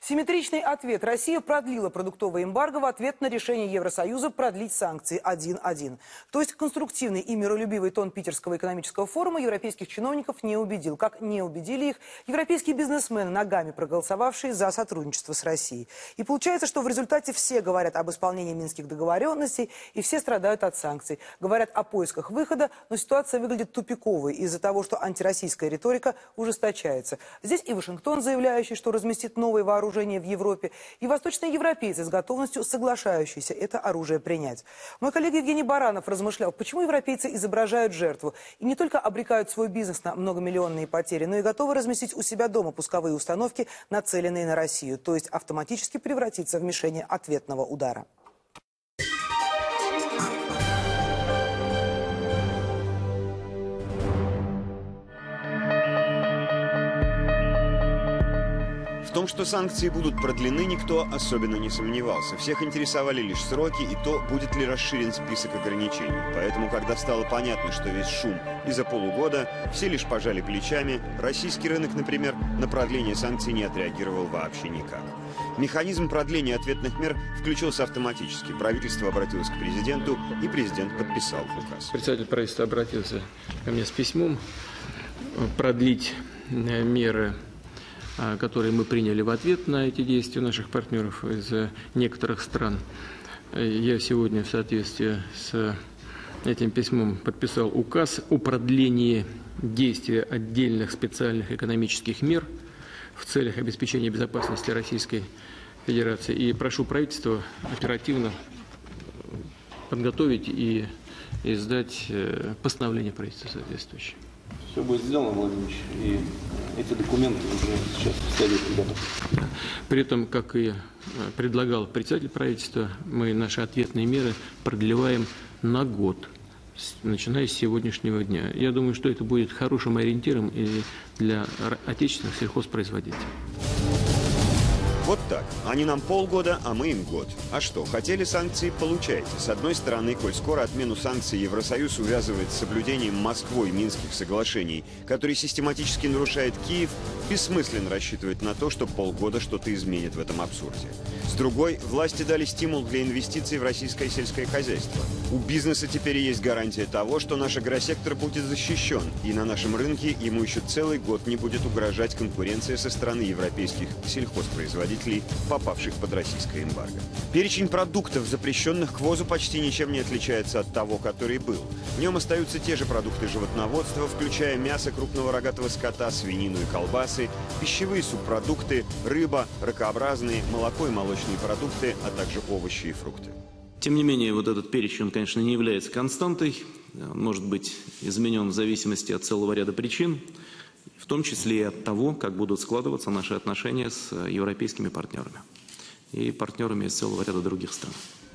Симметричный ответ. Россия продлила продуктовое эмбарго в ответ на решение Евросоюза продлить санкции 1.1. То есть конструктивный и миролюбивый тон Питерского экономического форума европейских чиновников не убедил. Как не убедили их европейские бизнесмены, ногами проголосовавшие за сотрудничество с Россией. И получается, что в результате все говорят об исполнении минских договоренностей и все страдают от санкций. Говорят о поисках выхода, но ситуация выглядит тупиковой из-за того, что антироссийская риторика ужесточается. Здесь и Вашингтон, заявляющий, что разместит новые вооружения в Европе, и восточные европейцы с готовностью соглашающиеся это оружие принять. Мой коллега Евгений Баранов размышлял, почему европейцы изображают жертву и не только обрекают свой бизнес на многомиллионные потери, но и готовы разместить у себя дома пусковые установки, нацеленные на Россию, то есть автоматически превратиться в мишень ответного удара. В том, что санкции будут продлены, никто особенно не сомневался. Всех интересовали лишь сроки и то, будет ли расширен список ограничений. Поэтому, когда стало понятно, что весь шум из-за полугода, все лишь пожали плечами. Российский рынок, например, на продление санкций не отреагировал вообще никак. Механизм продления ответных мер включился автоматически. Правительство обратилось к президенту, и президент подписал указ. Председатель правительства обратился ко мне с письмом продлить меры, которые мы приняли в ответ на эти действия наших партнеров из некоторых стран. Я сегодня в соответствии с этим письмом подписал указ о продлении действия отдельных специальных экономических мер в целях обеспечения безопасности Российской Федерации. И прошу правительства оперативно подготовить и издать постановление правительства соответствующее. Все будет сделано, Владимир Ильич, и эти документы уже сейчас в Совете готовы. При этом, как и предлагал председатель правительства, мы наши ответные меры продлеваем на год, начиная с сегодняшнего дня. Я думаю, что это будет хорошим ориентиром и для отечественных сельхозпроизводителей. Вот так. Они нам полгода, а мы им год. А что, хотели санкции – получайте. С одной стороны, коль скоро отмену санкций Евросоюз увязывает с соблюдением Москвой Минских соглашений, которые систематически нарушает Киев, бессмысленно рассчитывать на то, что полгода что-то изменит в этом абсурде. С другой, власти дали стимул для инвестиций в российское сельское хозяйство. У бизнеса теперь есть гарантия того, что наш агросектор будет защищен, и на нашем рынке ему еще целый год не будет угрожать конкуренция со стороны европейских сельхозпроизводителей, попавших под российское эмбарго. Перечень продуктов, запрещенных к ввозу, почти ничем не отличается от того, который был. В нем остаются те же продукты животноводства, включая мясо крупного рогатого скота, свинину и колбасы, пищевые субпродукты, рыба, ракообразные, молоко и молочные продукты, а также овощи и фрукты. Тем не менее, вот этот перечень, он, конечно, не является константой. Он может быть изменен в зависимости от целого ряда причин, в том числе и от того, как будут складываться наши отношения с европейскими партнерами и партнерами из целого ряда других стран.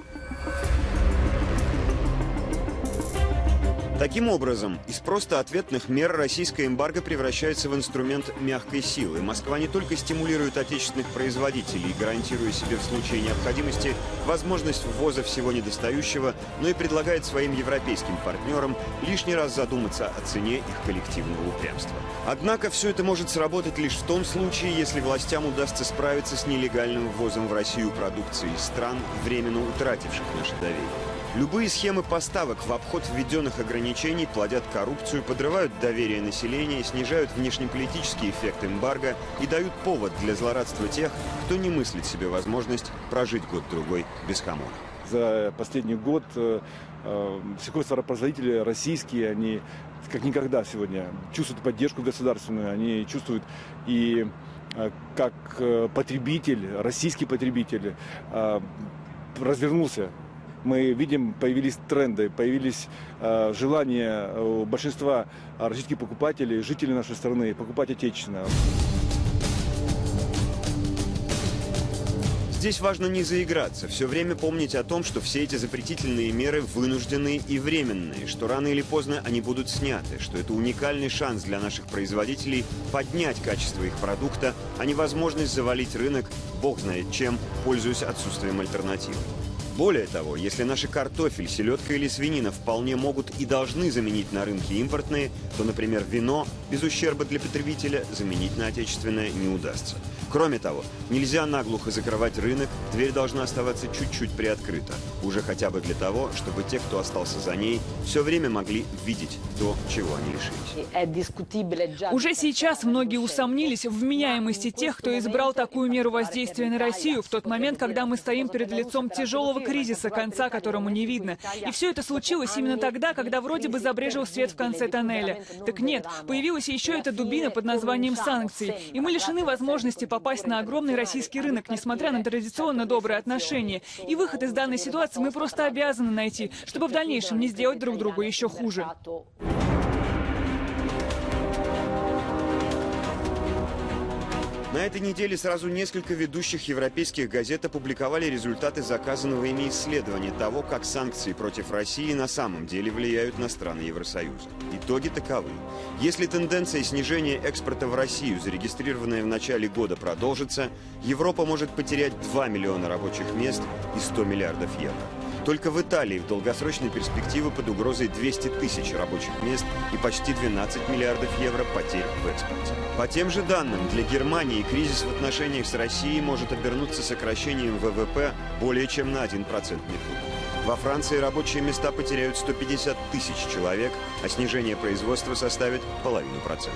Таким образом, из просто ответных мер российское эмбарго превращается в инструмент мягкой силы. Москва не только стимулирует отечественных производителей, гарантируя себе в случае необходимости возможность ввоза всего недостающего, но и предлагает своим европейским партнерам лишний раз задуматься о цене их коллективного упрямства. Однако все это может сработать лишь в том случае, если властям удастся справиться с нелегальным ввозом в Россию продукции из стран, временно утративших наше доверие. Любые схемы поставок в обход введенных ограничений плодят коррупцию, подрывают доверие населения, снижают внешнеполитический эффект эмбарго и дают повод для злорадства тех, кто не мыслит себе возможность прожить год-другой без хамона. За последний год сельхозтоваропроизводители российские, они как никогда сегодня чувствуют поддержку государственную, они чувствуют и как потребитель, российский потребитель развернулся. Мы видим, появились тренды, появились желания у большинства российских покупателей, жителей нашей страны покупать отечественно. Здесь важно не заиграться, все время помнить о том, что все эти запретительные меры вынужденные и временные, что рано или поздно они будут сняты, что это уникальный шанс для наших производителей поднять качество их продукта, а не возможность завалить рынок, бог знает чем, пользуясь отсутствием альтернативы. Более того, если наши картофель, селедка или свинина вполне могут и должны заменить на рынке импортные, то, например, вино без ущерба для потребителя заменить на отечественное не удастся. Кроме того, нельзя наглухо закрывать рынок, дверь должна оставаться чуть-чуть приоткрыта. Уже хотя бы для того, чтобы те, кто остался за ней, все время могли видеть то, чего они лишились. Уже сейчас многие усомнились в вменяемости тех, кто избрал такую меру воздействия на Россию в тот момент, когда мы стоим перед лицом тяжелого кризиса, конца которому не видно. И все это случилось именно тогда, когда вроде бы забрежил свет в конце тоннеля. Так нет, появилась еще эта дубина под названием санкции. И мы лишены возможности попасть на огромный российский рынок, несмотря на традиционно добрые отношения. И выход из данной ситуации мы просто обязаны найти, чтобы в дальнейшем не сделать друг другу еще хуже. На этой неделе сразу несколько ведущих европейских газет опубликовали результаты заказанного ими исследования того, как санкции против России на самом деле влияют на страны Евросоюза. Итоги таковы. Если тенденция снижения экспорта в Россию, зарегистрированная в начале года, продолжится, Европа может потерять 2 миллиона рабочих мест и 100 миллиардов евро. Только в Италии в долгосрочной перспективе под угрозой 200 тысяч рабочих мест и почти 12 миллиардов евро потерь в экспорте. По тем же данным, для Германии кризис в отношениях с Россией может обернуться сокращением ВВП более чем на 1 процентный пункт. Во Франции рабочие места потеряют 150 тысяч человек, а снижение производства составит 0,5%.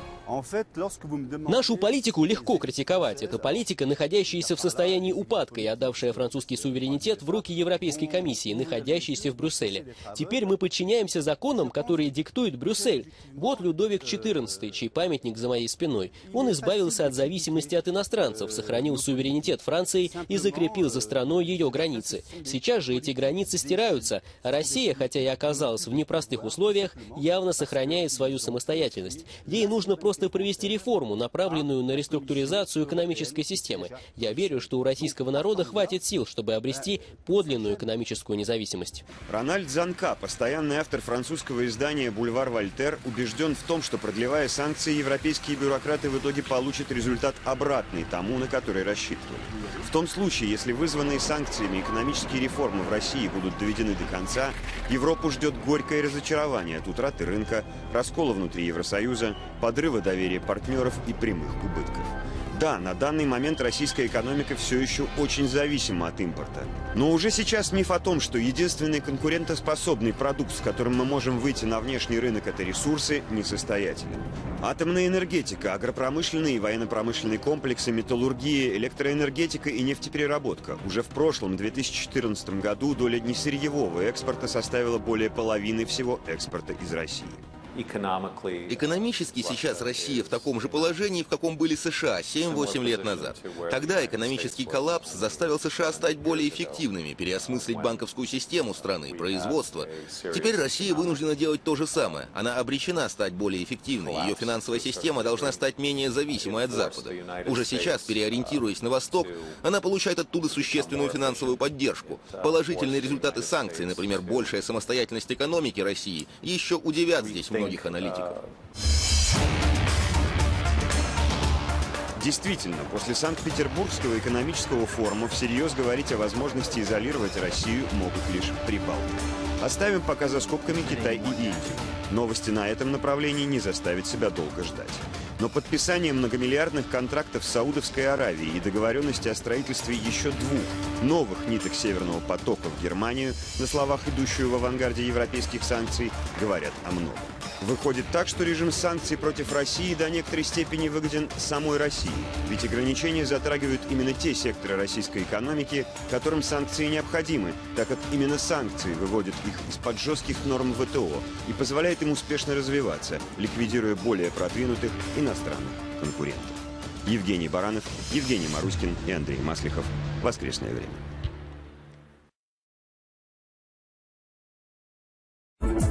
Нашу политику легко критиковать. Это политика, находящаяся в состоянии упадка и отдавшая французский суверенитет в руки Европейской комиссии, находящейся в Брюсселе. Теперь мы подчиняемся законам, которые диктует Брюссель. Вот Людовик XIV, чей памятник за моей спиной. Он избавился от зависимости от иностранцев, сохранил суверенитет Франции и закрепил за страной ее границы. Сейчас же эти границы стираются, а Россия, хотя и оказалась в непростых условиях, явно сохраняет свою самостоятельность. Ей нужно просто провести реформу, направленную на реструктуризацию экономической системы. Я верю, что у российского народа хватит сил, чтобы обрести подлинную экономическую независимость. Рональд Занка, постоянный автор французского издания «Бульвар Вольтер», убежден в том, что, продлевая санкции, европейские бюрократы в итоге получат результат обратный тому, на который рассчитывали. В том случае, если вызванные санкциями экономические реформы в России будут доведены до конца, Европу ждет горькое разочарование от утраты рынка, раскола внутри Евросоюза, подрыва доверия партнеров и прямых убытков. Да, на данный момент российская экономика все еще очень зависима от импорта. Но уже сейчас миф о том, что единственный конкурентоспособный продукт, с которым мы можем выйти на внешний рынок, это ресурсы, несостоятелен. Атомная энергетика, агропромышленные и военно-промышленные комплексы, металлургия, электроэнергетика и нефтепереработка. Уже в прошлом, 2014 году, доля несырьевого экспорта составила более половины всего экспорта из России. Экономически сейчас Россия в таком же положении, в каком были США 7-8 лет назад. Тогда экономический коллапс заставил США стать более эффективными, переосмыслить банковскую систему страны, производство. Теперь Россия вынуждена делать то же самое. Она обречена стать более эффективной. Ее финансовая система должна стать менее зависимой от Запада. Уже сейчас, переориентируясь на Восток, она получает оттуда существенную финансовую поддержку. Положительные результаты санкций, например, большая самостоятельность экономики России, еще удивят здесь многих аналитиков. Действительно, после Санкт-Петербургского экономического форума всерьез говорить о возможности изолировать Россию могут лишь Прибалты. Оставим пока за скобками Китай и Индию. Новости на этом направлении не заставят себя долго ждать. Но подписание многомиллиардных контрактов с Саудовской Аравией и договоренности о строительстве еще 2 новых ниток Северного потока в Германию, на словах идущую в авангарде европейских санкций, говорят о многом. Выходит так, что режим санкций против России до некоторой степени выгоден самой России. Ведь ограничения затрагивают именно те секторы российской экономики, которым санкции необходимы, так как именно санкции выводят их из-под жестких норм ВТО и позволяют им успешно развиваться, ликвидируя более продвинутых иностранных конкурентов. Евгений Баранов, Евгений Маруськин и Андрей Маслихов. Воскресное время.